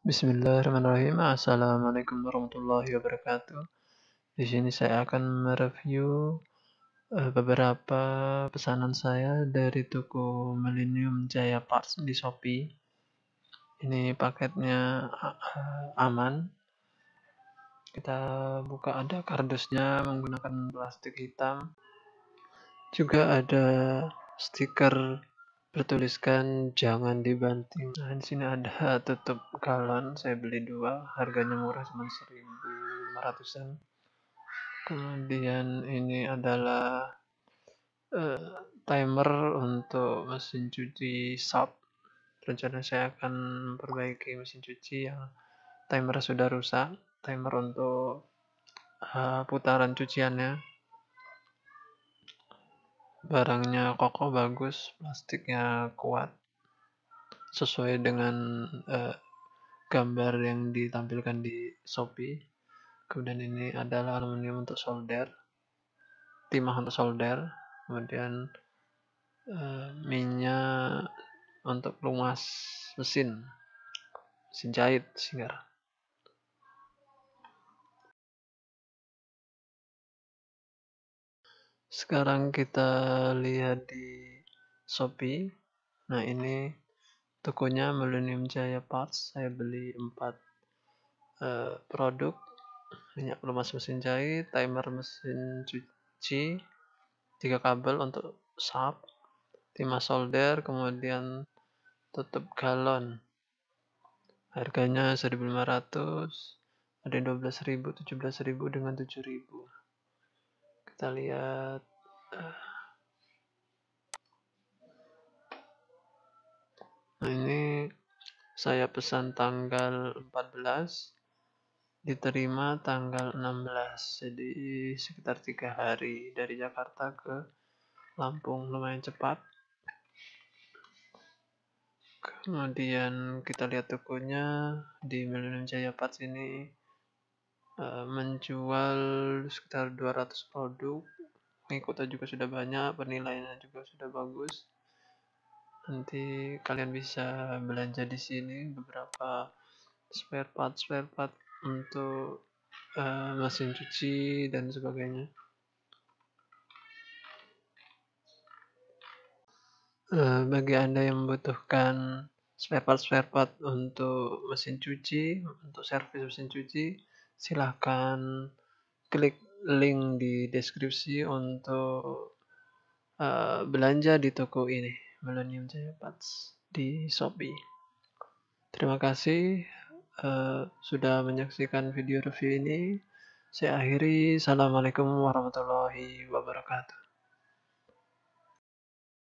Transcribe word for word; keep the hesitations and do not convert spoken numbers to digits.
Bismillahirrahmanirrahim. Assalamualaikum warahmatullahi wabarakatuh. Di sini saya akan mereview eh, beberapa pesanan saya dari toko Millennium Jaya Parts di Shopee. Ini paketnya eh, aman. Kita buka, ada kardusnya menggunakan plastik hitam. Juga ada stiker bertuliskan jangan dibanting. Nah, di sini ada tutup galon, saya beli dua, harganya murah, cuma seribu lima ratusan. Kemudian ini adalah uh, timer untuk mesin cuci Sharp. Rencana saya akan memperbaiki mesin cuci yang timer sudah rusak. Timer untuk uh, putaran cuciannya. Barangnya kokoh, bagus, plastiknya kuat, sesuai dengan uh, gambar yang ditampilkan di Shopee. Kemudian ini adalah aluminium untuk solder, timah untuk solder. Kemudian uh, minyak untuk pelumas mesin, mesin jahit, singer. Sekarang kita lihat di Shopee. Nah, ini tokonya Millennium Jaya Parts. Saya beli empat uh, produk: minyak pelumas mesin jahit, timer mesin cuci, tiga kabel untuk Sharp, timah solder, kemudian tutup galon. Harganya seribu lima ratus, ada yang dua belas ribu, tujuh belas ribu, dengan tujuh ribu. Kita lihat. Nah, ini saya pesan tanggal empat belas, diterima tanggal enam belas, jadi sekitar tiga hari dari Jakarta ke Lampung, lumayan cepat. Kemudian kita lihat tokonya di Millennium Jaya Parts ini uh, menjual sekitar dua ratus produk. Pengikutnya juga sudah banyak, penilaiannya juga sudah bagus. Nanti kalian bisa belanja di sini beberapa spare part spare part untuk uh, mesin cuci dan sebagainya. Uh, bagi Anda yang membutuhkan spare part spare part untuk mesin cuci, untuk servis mesin cuci, silahkan klik link di deskripsi untuk uh, belanja di toko ini, Millennium Jaya Parts di Shopee. Terima kasih uh, sudah menyaksikan video review ini. Saya akhiri. Assalamualaikum warahmatullahi wabarakatuh.